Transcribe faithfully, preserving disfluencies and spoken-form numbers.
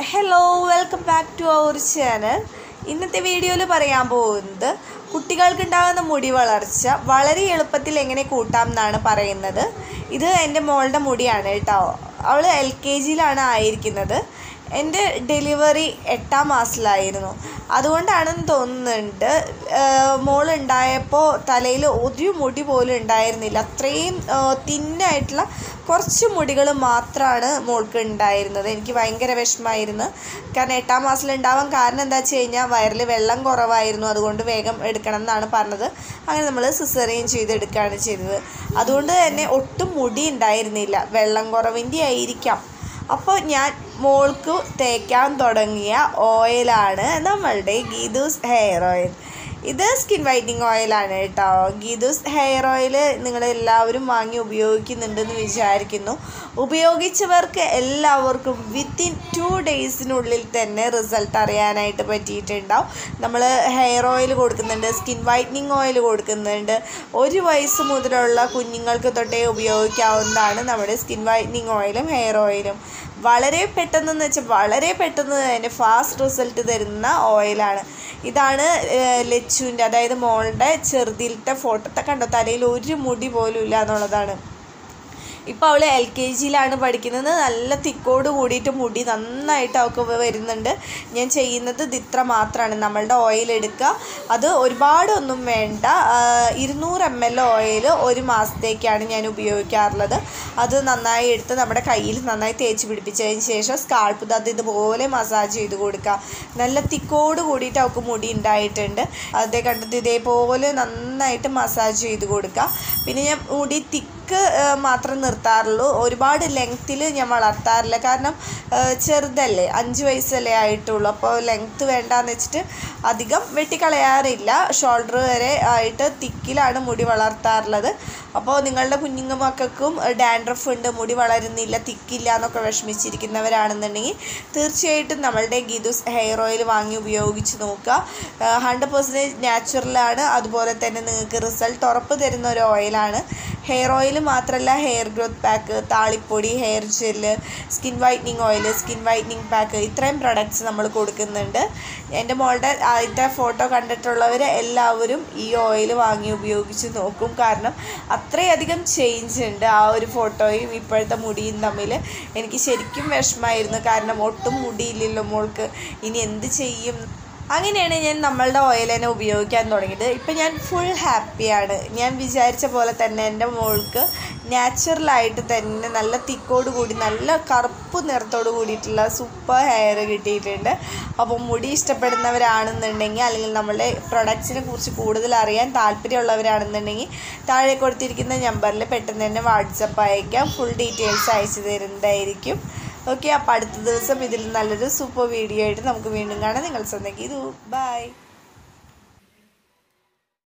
Hello, welcome back to our channel. ഇന്നത്തെ വീഡിയോയിൽ പറയാൻ പോകുന്നത് കുട്ടികൾക്ക് ഉണ്ടാകുന്ന മുടി വളർച്ച വളരെ എളുപ്പത്തിൽ എങ്ങനെ കൂട്ടാം എന്നാണ് പറയുന്നത്. ഇത് എൻ്റെ മോളുടെ മുടിയാണ് കേട്ടോ. അവൾ എൽ കെ ജിയിലാണ് ആയിരിക്കുന്നത്. എൻ്റെ ഡെലിവറി എട്ടാം മാസത്തിലായിരുന്നു. അതുകൊണ്ടാണെന്ന് തോന്നുന്നുണ്ട് മോളുണ്ടായപ്പോൾ തലയിൽ ഒരു മുടി പോലും ഉണ്ടായിരുന്നില്ല. അത്രയും തിന്നായിട്ടുള്ള കുറച്ച് മുടികൾ മാത്രമാണ് മോൾക്ക് ഉണ്ടായിരുന്നത്. എനിക്ക് ഭയങ്കര വിഷമമായിരുന്നു. കാരണം എട്ടാം മാസത്തിൽ ഉണ്ടാവാൻ കാരണം എന്താ വെച്ച് കഴിഞ്ഞാൽ വയറിൽ വെള്ളം കുറവായിരുന്നു. അതുകൊണ്ട് വേഗം എടുക്കണം എന്നാണ് പറഞ്ഞത്. അങ്ങനെ നമ്മൾ സിസേറിയൻ ചെയ്തെടുക്കുകയാണ് ചെയ്തത്. അതുകൊണ്ട് തന്നെ ഒട്ടും മുടി ഉണ്ടായിരുന്നില്ല. വെള്ളം കുറവിൻ്റെ ആയിരിക്കാം. അപ്പോൾ ഞാൻ മോൾക്ക് തേക്കാൻ തുടങ്ങിയ ഓയിലാണ് നമ്മളുടെ ഗീതൂസ് ഹെയർ ഓയിൽ. ഇത് സ്കിൻ വൈറ്റനിങ് ഓയിലാണ് കേട്ടോ. ഗീതൂസ് ഹെയർ ഓയിൽ നിങ്ങളെല്ലാവരും വാങ്ങി ഉപയോഗിക്കുന്നുണ്ടെന്ന് വിചാരിക്കുന്നു. ഉപയോഗിച്ചവർക്ക് എല്ലാവർക്കും വിത്തിൻ ടു ഡേയ്സിനുള്ളിൽ തന്നെ റിസൾട്ട് അറിയാനായിട്ട് പറ്റിയിട്ടുണ്ടാവും. നമ്മൾ ഹെയർ ഓയിൽ കൊടുക്കുന്നുണ്ട്, സ്കിൻ വൈറ്റനിങ് ഓയിൽ കൊടുക്കുന്നുണ്ട്. ഒരു വയസ്സ് മുതലുള്ള കുഞ്ഞുങ്ങൾക്ക് തൊട്ടേ ഉപയോഗിക്കാവുന്നതാണ് നമ്മുടെ സ്കിൻ വൈറ്റനിങ് ഓയിലും ഹെയർ ഓയിലും. വളരെ പെട്ടെന്ന് വെച്ചാൽ വളരെ പെട്ടെന്ന് തന്നെ ഫാസ്റ്റ് റിസൾട്ട് തരുന്ന ഓയിലാണ്. ഇതാണ് ലച്ചുവിൻ്റെ, അതായത് മോളുടെ ചെറുതിലത്തെ ഫോട്ടോത്തെ കണ്ടോ, തലയിൽ ഒരു മുടി പോലും ഇല്ല എന്നുള്ളതാണ്. ഇപ്പോൾ അവൾ എൽ കെ ജിയിലാണ് പഠിക്കുന്നത്. നല്ല തിക്കോട് കൂടിയിട്ട് മുടി നന്നായിട്ട് അവൾക്ക് വരുന്നുണ്ട്. ഞാൻ ചെയ്യുന്നത് ഇത്ര മാത്രമാണ്. നമ്മളുടെ ഓയിൽ എടുക്കുക, അത് ഒരുപാടൊന്നും വേണ്ട. ഇരുന്നൂറ് എം എൽ ഓയിൽ ഒരു മാസത്തേക്കാണ് ഞാൻ ഉപയോഗിക്കാറുള്ളത്. അത് നന്നായി എടുത്ത് നമ്മുടെ കയ്യിൽ നന്നായി തേച്ച് പിടിപ്പിച്ചതിന് ശേഷം സ്കാൾപ്പ് അത് ഇതുപോലെ മസാജ് ചെയ്ത് കൊടുക്കുക. നല്ല തിക്കോട് കൂടിയിട്ട് അവൾക്ക് മുടി ഉണ്ടായിട്ടുണ്ട്. അതേ കണ്ടിട്ട് ഇതേപോലെ നന്നായിട്ട് മസാജ് ചെയ്ത് കൊടുക്കുക. പിന്നെ ഞാൻ മുടി തിക്ക് മാത്രം നിർത്താറുള്ളൂ. ഒരുപാട് ലെങ്ത്തിൽ ഞാൻ വളർത്താറില്ല. കാരണം ചെറുതല്ലേ, അഞ്ച് വയസ്സല്ലേ ആയിട്ടുള്ളൂ. അപ്പോൾ ലെങ്ത്ത് വേണ്ടാന്ന് വെച്ചിട്ട് അധികം വെട്ടിക്കളയാറില്ല. ഷോൾഡർ വരെ ആയിട്ട് തിക്കിലാണ് മുടി വളർത്താറുള്ളത്. അപ്പോൾ നിങ്ങളുടെ കുഞ്ഞുങ്ങ മക്കൾക്കും ഡാൻഡ്രഫ് ഉണ്ട്, മുടി വളരുന്നില്ല, തിക്കില്ല എന്നൊക്കെ വിഷമിച്ചിരിക്കുന്നവരാണെന്നുണ്ടെങ്കിൽ തീർച്ചയായിട്ടും നമ്മളുടെ ഗീതൂസ് ഹെയർ ഓയിൽ വാങ്ങി ഉപയോഗിച്ച് നോക്കുക. ഹൺഡ്രഡ് പെർസെൻറ്റേജ് നാച്ചുറലാണ്. അതുപോലെ തന്നെ നിങ്ങൾക്ക് റിസൾട്ട് ഉറപ്പ് തരുന്ന ഒരു ഓയിലാണ്. ഹെയർ ഓയിൽ മാത്രമല്ല, ഹെയർ ഗ്രോത്ത് പാക്ക്, താളിപ്പൊടി, hair gel, skin whitening oil, skin whitening pack, ഇത്രയും പ്രൊഡക്ട്സ് നമ്മൾ കൊടുക്കുന്നുണ്ട്. എൻ്റെ മോളുടെ ആദ്യത്തെ ഫോട്ടോ കണ്ടിട്ടുള്ളവർ എല്ലാവരും ഈ ഓയിൽ വാങ്ങി ഉപയോഗിച്ച് നോക്കും. കാരണം അത്രയധികം ചേഞ്ച് ഉണ്ട് ആ ഒരു ഫോട്ടോയും ഇപ്പോഴത്തെ മുടിയും തമ്മിൽ. എനിക്ക് ശരിക്കും വിഷമമായിരുന്നു. കാരണം ഒട്ടും മുടിയില്ലല്ലോ മോൾക്ക്, ഇനി എന്ത് ചെയ്യും. അങ്ങനെയാണ് ഞാൻ നമ്മളുടെ ഓയിൽ തന്നെ ഉപയോഗിക്കാൻ തുടങ്ങിയത്. ഇപ്പം ഞാൻ ഫുൾ ഹാപ്പിയാണ്. ഞാൻ വിചാരിച്ച പോലെ തന്നെ എൻ്റെ മോൾക്ക് നാച്ചുറലായിട്ട് തന്നെ നല്ല തിക്കോട് കൂടി നല്ല കറുപ്പ് നിറത്തോട് കൂടിയിട്ടുള്ള സൂപ്പർ ഹെയർ കിട്ടിയിട്ടുണ്ട്. അപ്പം മുടി ഇഷ്ടപ്പെടുന്നവരാണെന്നുണ്ടെങ്കിൽ അല്ലെങ്കിൽ നമ്മളുടെ പ്രൊഡക്ട്സിനെ കുറിച്ച് കൂടുതൽ അറിയാൻ താല്പര്യമുള്ളവരാണെന്നുണ്ടെങ്കിൽ താഴെ കൊടുത്തിരിക്കുന്ന നമ്പറിൽ പെട്ടെന്ന് തന്നെ വാട്സപ്പ് അയക്കാം. ഫുൾ ഡീറ്റെയിൽസ് അയച്ചു തരുന്നതായിരിക്കും. ഓക്കെ, അപ്പോൾ അടുത്ത ദിവസം ഇതിൽ നല്ലൊരു സൂപ്പർ വീഡിയോ ആയിട്ട് നമുക്ക് വീണ്ടും കാണാം. നിങ്ങൾ സ്വന്തം ഗീതു. ബൈ.